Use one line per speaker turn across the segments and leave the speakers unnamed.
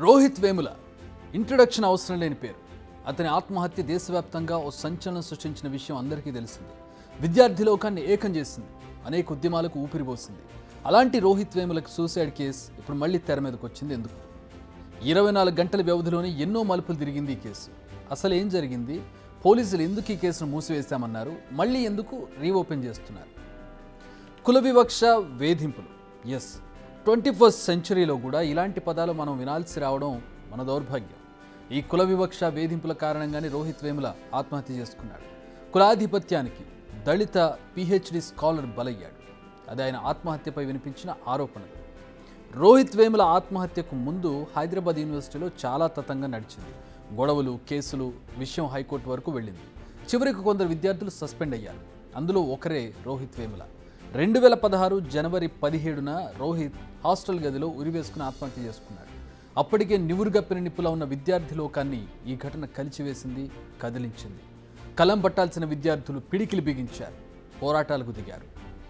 Rohit Vemula introduction అవసరం లేని పేరు. అతని ఆత్మహత్య దేశవ్యాప్తంగా ఓ సంచలనం సృష్టించిన విషయం అందరికీ తెలిసింది. విద్యార్థి లోకాన్ని ఏకం చేసింది, అనేక ఉద్యమాలకు ఊపిరిపోసింది. అలాంటి రోహిత్ వేములకు సూసైడ్ కేసు ఇప్పుడు మళ్ళీ తెర మీదకి వచ్చింది. ఎందుకు? 24 గంటల వ్యవధిలోనే ఎన్నో మలుపులు తిరిగింది ఈ కేసు. అసలు ఏం జరిగింది? పోలీసులు ఎందుకు ఈ కేసును మూసివేశామన్నారు? మళ్ళీ ఎందుకు రీఓపెన్ చేస్తున్నారు? కుల వివక్ష వేధింపులు. ఎస్, 21st సెంచరీలో కూడా ఇలాంటి పదాలు మనం వినాల్సి రావడం మన దౌర్భాగ్యం. ఈ కుల వివక్ష వేధింపుల కారణంగానే రోహిత్ వేముల ఆత్మహత్య చేసుకున్నాడు. కులాధిపత్యానికి దళిత PhD స్కాలర్ బలయ్యాడు. అది ఆయన ఆత్మహత్యపై వినిపించిన ఆరోపణలు. రోహిత్ వేముల ఆత్మహత్యకు ముందు హైదరాబాద్ యూనివర్సిటీలో చాలా తతంగా నడిచింది. గొడవలు, కేసులు, విషయం హైకోర్టు వరకు వెళ్ళింది. చివరికి కొందరు విద్యార్థులు సస్పెండ్ అయ్యారు. అందులో ఒకరే రోహిత్ వేముల. 2016 జనవరి 17న రోహిత్ హాస్టల్ గదిలో ఉరివేసుకుని ఆత్మహత్య చేసుకున్నాడు. అప్పటికే నివురుగప్పిన నిప్పులా ఉన్న విద్యార్థి లోకాన్ని ఈ ఘటన కలిచివేసింది, కదిలించింది. కలం పట్టాల్సిన విద్యార్థులు పిడికిలి బిగించారు, పోరాటాలకు దిగారు.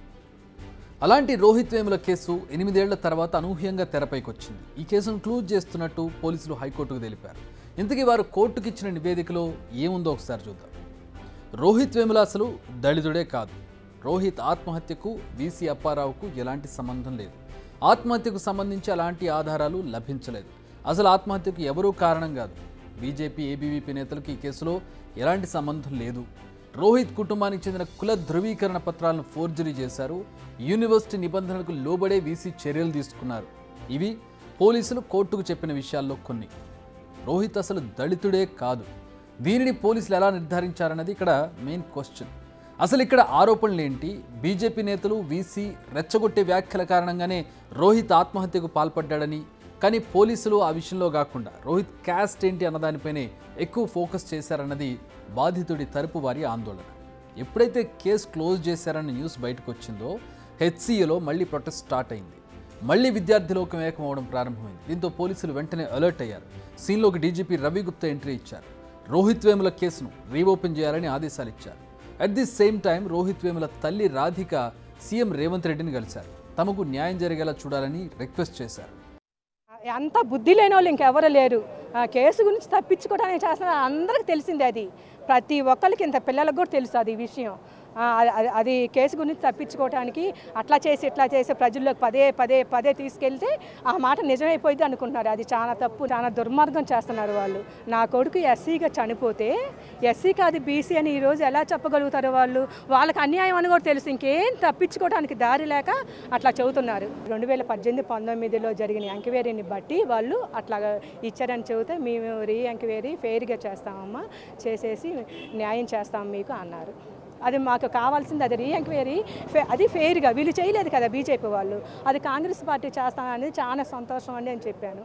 అలాంటి రోహిత్ వేముల కేసు 8 ఏళ్ల తర్వాత అనూహ్యంగా తెరపైకి వచ్చింది. ఈ కేసును క్లోజ్ చేస్తున్నట్టు పోలీసులు హైకోర్టుకు తెలిపారు. ఇంతకీ వారు కోర్టుకు ఇచ్చిన నివేదికలో ఏముందో ఒకసారి చూద్దాం. రోహిత్ వేముల అసలు దళితుడే కాదు. రోహిత్ ఆత్మహత్యకు VC అప్పారావుకు ఎలాంటి సంబంధం లేదు. ఆత్మహత్యకు సంబంధించి అలాంటి ఆధారాలు లభించలేదు. అసలు ఆత్మహత్యకు ఎవరూ కారణం కాదు. బీజేపీ, ABVP నేతలకు ఈ కేసులో ఎలాంటి సంబంధం లేదు. రోహిత్ కుటుంబానికి చెందిన కుల ధృవీకరణ పత్రాలను ఫోర్జరీ చేశారు. యూనివర్సిటీ నిబంధనలకు లోబడే VC చర్యలు తీసుకున్నారు. ఇవి పోలీసులు కోర్టుకు చెప్పిన విషయాల్లో కొన్ని. రోహిత్ అసలు దళితుడే కాదు. దీనిని పోలీసులు ఎలా నిర్ధారించారన్నది ఇక్కడ మెయిన్ క్వశ్చన్. అసలు ఇక్కడ ఆరోపణలు ఏంటి? బీజేపీ నేతలు VC రెచ్చగొట్టే వ్యాఖ్యల కారణంగానే రోహిత్ ఆత్మహత్యకు పాల్పడ్డాడని, కానీ పోలీసులు ఆ విషయంలో కాకుండా రోహిత్ క్యాస్ట్ ఏంటి అన్నదానిపైనే ఎక్కువ ఫోకస్ చేశారన్నది బాధితుడి తరపు వారి ఆందోళన. ఎప్పుడైతే కేసు క్లోజ్ చేశారన్న న్యూస్ బయటకు వచ్చిందో HCAలో మళ్ళీ ప్రొటెస్ట్ స్టార్ట్ అయింది. మళ్ళీ విద్యార్థి లోకం ఏకమవడం ప్రారంభమైంది. దీంతో పోలీసులు వెంటనే అలర్ట్ అయ్యారు. సీన్లోకి DGP రవి గుప్తా ఎంట్రీ ఇచ్చారు. రోహిత్ వేముల కేసును రీఓపెన్ చేయాలని ఆదేశాలు ఇచ్చారు. At the same time Rohith Vemula తల్లి రాధిక సీఎం రేవంత్ రెడ్డిని కలిశారు. తమకు న్యాయం జరిగేలా చూడాలని రిక్వెస్ట్ చేశారు.
అంత బుద్ధి లేని వాళ్ళు ఇంకెవరు లేరు. కేసు గురించి తప్పించుకోవడానికి చేస్తున్నారు. అందరికి తెలిసింది. అది ప్రతి ఒక్కరికి, ఇంత పిల్లలకు కూడా తెలుసు అది విషయం. అది కేసు గురించి తప్పించుకోవడానికి అట్లా చేసి ఇట్లా చేసి ప్రజల్లోకి పదే తీసుకెళ్తే ఆ మాట నిజమైపోయింది అనుకుంటున్నారు. అది చాలా తప్పు, చాలా దుర్మార్గం చేస్తున్నారు వాళ్ళు. నా కొడుకు SCగా చనిపోతే SC కాదు BC అని ఈరోజు ఎలా చెప్పగలుగుతారు వాళ్ళు? వాళ్ళకి అన్యాయం అని కూడా తెలుసు. ఇంకేం తప్పించుకోవడానికి దారి లేక అట్లా చెబుతున్నారు. 2018-19లో జరిగిన ఎంక్వైరీని బట్టి వాళ్ళు అట్లా ఇచ్చారని చెబితే మేము ఎంక్వైరీ ఫెయిర్గా చేస్తామమ్మా, చేసేసి న్యాయం చేస్తాం మీకు అన్నారు. అది మాకు కావాల్సింది. అది ఎంక్వైరీ అది ఫెయిర్గా వీళ్ళు చేయలేదు కదా బీజేపీ వాళ్ళు. అది కాంగ్రెస్ పార్టీ చేస్తామనేది చాలా సంతోషం అని నేను చెప్పాను.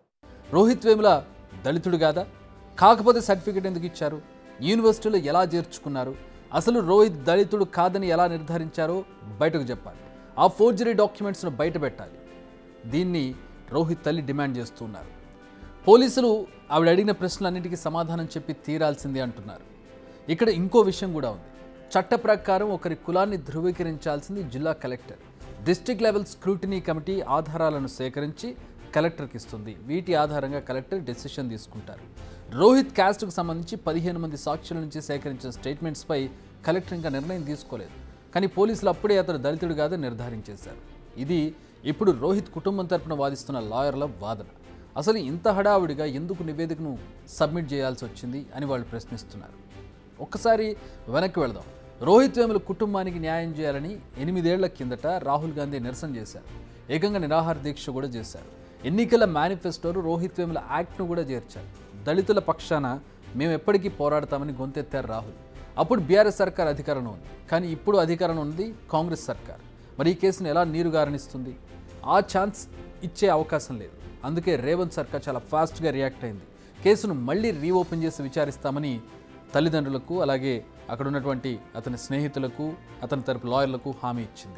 రోహిత్ వేముల దళితుడు కాదా? కాకపోతే సర్టిఫికేట్ ఎందుకు ఇచ్చారు? యూనివర్సిటీలో ఎలా చేర్చుకున్నారు? అసలు రోహిత్ దళితుడు కాదని ఎలా నిర్ధారించారో బయటకు చెప్పాలి. ఆ ఫోర్జరీ డాక్యుమెంట్స్ను బయట పెట్టాలి. దీన్ని రోహిత్ తల్లి డిమాండ్ చేస్తున్నారు. పోలీసులు ఆవిడ అడిగిన ప్రశ్నలన్నిటికీ సమాధానం చెప్పి తీరాల్సిందే అంటున్నారు. ఇక్కడ ఇంకో విషయం కూడా ఉంది. చట్ట ప్రకారం ఒకరి కులాన్ని ధృవీకరించాల్సింది జిల్లా collector. District level scrutiny committee ఆధారాలను సేకరించి కలెక్టర్కి ఇస్తుంది. వీటి ఆధారంగా కలెక్టర్ డెసిషన్ తీసుకుంటారు. రోహిత్ క్యాస్ట్కు సంబంధించి 15 మంది సాక్షుల నుంచి సేకరించిన స్టేట్మెంట్స్పై కలెక్టర్ ఇంకా నిర్ణయం తీసుకోలేదు. కానీ పోలీసులు అప్పుడే అతడు దళితుడు కాదని నిర్ధారించేశారు. ఇది ఇప్పుడు రోహిత్ కుటుంబం తరపున వాదిస్తున్న లాయర్ల వాదన. అసలు ఇంత హడావుడిగా ఎందుకు నివేదికను సబ్మిట్ చేయాల్సి వచ్చింది అని వాళ్ళు ప్రశ్నిస్తున్నారు. ఒక్కసారి వెనక్కి వెళదాం. రోహిత్ వేముల కుటుంబానికి న్యాయం చేయాలని 8 ఏళ్ల కిందట రాహుల్ గాంధీ నిరసన చేశారు. ఏకంగా నిరాహార దీక్ష కూడా చేశారు. ఎన్నికల మేనిఫెస్టోలో రోహిత్ వేముల యాక్ట్ను కూడా చేర్చారు. దళితుల పక్షాన మేము ఎప్పటికీ పోరాడతామని గొంతెత్తారు రాహుల్. అప్పుడు BRS సర్కార్ అధికారంలో ఉంది. కానీ ఇప్పుడు అధికారంలో ఉంది కాంగ్రెస్ సర్కార్. మరి ఈ కేసును ఎలా నీరుగారనిస్తుంది? ఆ ఛాన్స్ ఇచ్చే అవకాశం లేదు. అందుకే రేవంత్ సర్కార్ చాలా ఫాస్ట్గా రియాక్ట్ అయింది. కేసును మళ్ళీ రీఓపెన్ చేసి విచారిస్తామని తల్లిదండ్రులకు, అలాగే అక్కడ ఉన్నటువంటి అతని స్నేహితులకు, అతని తరపు లాయర్లకు హామీ ఇచ్చింది.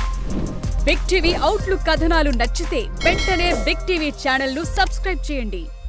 బిగ్ టీవీ అవుట్లుక్ కథనాలు నచ్చితే వెంటనే బిగ్ టీవీ ఛానల్ ను సబ్స్క్రైబ్ చేయండి.